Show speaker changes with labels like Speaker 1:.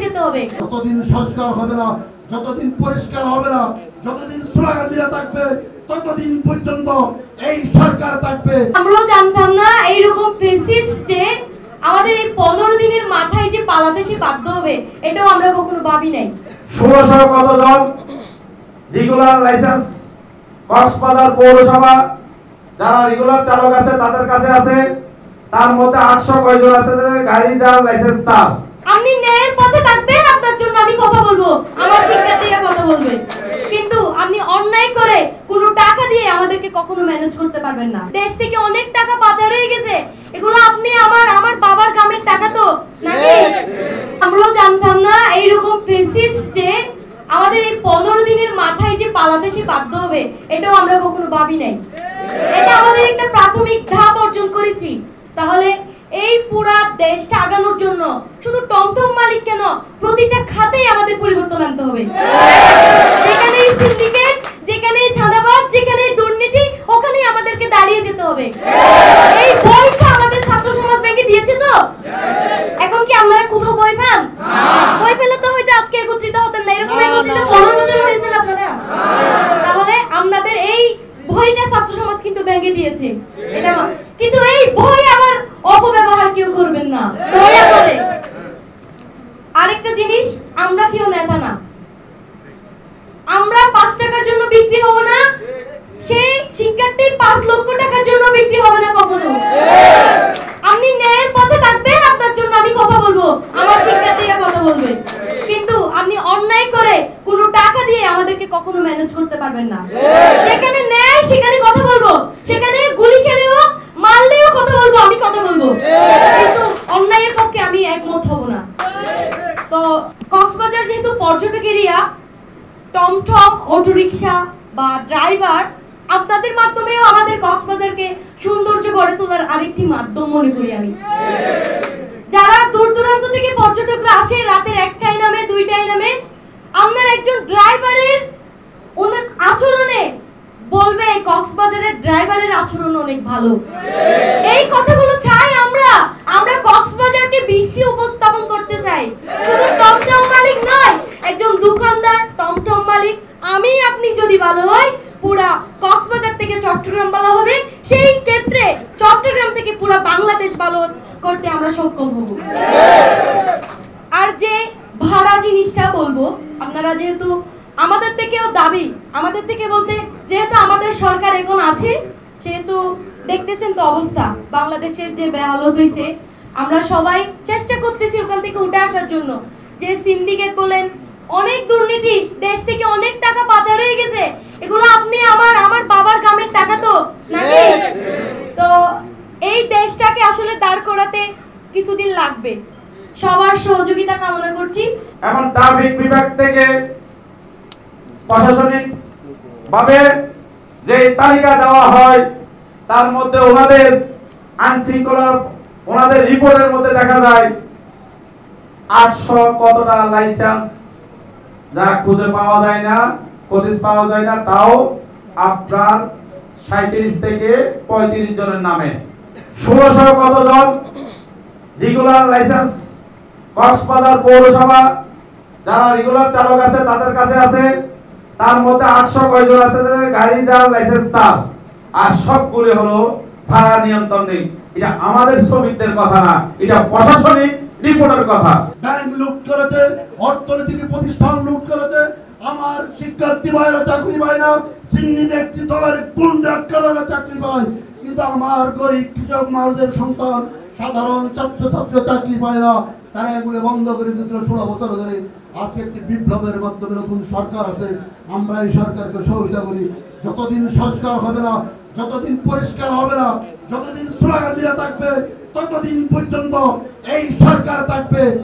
Speaker 1: যেতে হবে।
Speaker 2: যতদিন সংস্কার হবে না, যতদিন পরিষ্কার হবে না, যতদিন স্লোগানিরা থাকবে, ততদিন পর্যন্ত এই সরকার থাকবে।
Speaker 1: আমরাও জানতাম না এইরকম ফেসিস্ট যে আমাদের এই 15 দিনের মাথায় যে পালাতে সে বাধ্য হবে, এটাও আমরা কখনো ভাবি নাই।
Speaker 3: 1600 কতজন রেগুলার লাইসেন্স কক্সবাজার পৌরসভা যারা রেগুলার চালক আছে তাদের কাছে আছে, তার মধ্যে 800 কয়জন আছে যাদের গাড়ি যার লাইসেন্স তার।
Speaker 1: আপনি ন্যায়ের পথে থাকবেন, আপনার জন্য আমি কথা বলবো, আমার শিক্ষার্থীরা কথা বলবে, কিন্তু আপনি অন্যায় করে কোনো টাকা দিয়ে আমাদেরকে কখনো ম্যানেজ করতে পারবেন না। দেশ থেকে অনেক টাকা পাচার হয়ে গেছে, এগুলো আপনি আমার বাবার কামের টাকা তো নাকি? আমরাও জানতাম না এইরকম ফেসিস্ট যে আমাদের এই 15 দিনের মাথায় যে পালাতে সে বাধ্য হবে, এটাও আমরা কখনো ভাবি নাই। এটা আমাদের একটা প্রাথমিক ধাপ অর্জন করেছি। তাহলে এই পুরা দেশটা আগানোর জন্য শুধু টমটম মালিক কেন, প্রতিটা খাতেই আমাদের পরিবর্তন আনতে হবে। যেখানে সিন্ডিকেট, যেখানে ছাঁদাবাজ, যেখানে দুর্নীতি, ওখানেই আমাদেরকে দাঁড়িয়ে যেতে হবে। এই বইটা আমাদের ছাত্র সমাজ ব্যাংকে দিয়েছে তো, এখন কি আমরা কোথাও বই পান? বই পেলে তো হয়তো আজকে একত্রিত হতেন না, এরকম একত্রিত 15 বছর হয়েছেন আপনারা। তাহলে আপনাদের এই বইটা ছাত্র সমাজ কিন্তু ব্যাংকে দিয়েছে, এটা কিন্তু এই বই আবার অপব্যবহার কেউ করবেন না দয়া করে। আরেকটা জিনিস, আমরা কেউ নেতা না, আমরা 5 টাকার জন্য বিক্রি হব না, সেই শিক্ষার্থী 5 লক্ষ টাকার জন্য বিক্রি হবে না কখনো। আপনি ন্যায়ের পথে থাকবেন, আপনার জন্য আমি কথা বলবো, আমার শিক্ষার্থীরা কথা বলবে, কিন্তু আপনি অন্যায় করে কোনো টাকা দিয়ে আমাদেরকে কখনো ম্যানেজ করতে পারবেন না। যেখানে ন্যায় সেখানে কথা বলবো, সেখানে গুলি খেলেও মারলেও কথা বলবো, আমি কথা বলবো, কিন্তু অন্যায়ের পক্ষে আমি একমত হব না। তো কক্সবাজার যেহেতু পর্যটক এরিয়া, টমটম, অটোরিকশা বা ড্রাইভার, আপনাদের মাধ্যমেও আমাদের কক্সবাজারকে সৌন্দর্য গড়ে তোলার আরেকটি মাধ্যম মনে করি আমি। যারা দূর দূরান্ত থেকে পর্যটকরা আসে রাতের 1টায় নামে, 2টায় নামে, আপনার একজন ড্রাইভারের ওনার আচরণে বলবে কক্সবাজারের ড্রাইভারের আচরণ অনেক ভালো। এই কথাগুলো চাই আমরা কক্সবাজারকে বিশ্বে উপস্থাপন করতে চাই। শুধু টমটম মালিক নয়, একজন দোকানদার, টমটম মালিক, আমি আপনি যদি ভালো হয়, পুরা কক্সবাজার থেকে চট্টগ্রাম ভালো হবে, সেই ক্ষেত্রে চট্টগ্রাম থেকে পুরা বাংলাদেশ ভালো করতে আমরা সক্ষম হব। আর যে ভাড়া জিনিসটা বলবো, আপনারা যেহেতু আমাদের থেকেও দাবি, আমাদের থেকে বলতে যেহেতু আমাদের সরকার এখন আছে, সেহেতু দেখতেছেন তো অবস্থা বাংলাদেশের যে বেহালত হয়েছে, আমরা সবাই চেষ্টা করতেছি ওখান থেকে উঠে আসার জন্য। যে সিন্ডিকেট বলেন, অনেক দুর্নীতি, দেশ থেকে অনেক টাকা পাচার হয়ে গেছে, এগুলো আপনি আমার বাবার কামের টাকা তো নাকি? তো এই দেশটাকে আসলে দাঁড় করাতে কিছুদিন লাগবে, সবার সহযোগিতা কামনা করছি।
Speaker 3: এখন ট্রাফিক বিভাগ থেকে প্রশাসনিক ভাবে যে তালিকা দেওয়া হয়, তার মধ্যে ওনাদের আইনশৃঙ্খলার ওনাদের রিপোর্টের মধ্যে দেখা যায় 800 কতটা লাইসেন্স যা খুঁজে পাওয়া যায় না, খোঁজ পাওয়া যায় না, তাও আপনার 37 থেকে 35 জনের নামে। 1600 কতজন রেগুলার লাইসেন্স কক্সবাজার পৌরসভা যারা রেগুলার চালক আছে তাদের কাছে আছে, তার মধ্যে 800 কয়জন আছে যাদের গাড়ি যার লাইসেন্স তার, আর সবগুলো হলো ভাড়া নিয়ন্ত্রণ নেই। এটা আমাদের শ্রমিকদের কথা না, এটা প্রশাসনিক রিপোর্টের কথা।
Speaker 2: ব্যাংক লুট করেছে, অর্থনৈতিক প্রতিষ্ঠান লুট করেছে, আমার শিক্ষার্থী ভাইরা চাকরি পায় না, সিন্নিতে একটি দলের গুন্ডা কারণে চাকরি পায়, কিন্তু আমার গরিব কৃষক মানুষের সন্তান, সাধারণ ছাত্র চাকরি পায় না। তারা এগুলো বন্ধ করে দিতে 16 বছর ধরে। আজকে একটি বিপ্লবের মাধ্যমে নতুন সরকার আসে, আমরা এই সরকারকে সহযোগিতা করি। যতদিন সংস্কার হবে না, যতদিন পরিষ্কার হবে না, যতদিন স্লোগানিরা থাকবে, ততদিন পর্যন্ত এই সরকার থাকবে।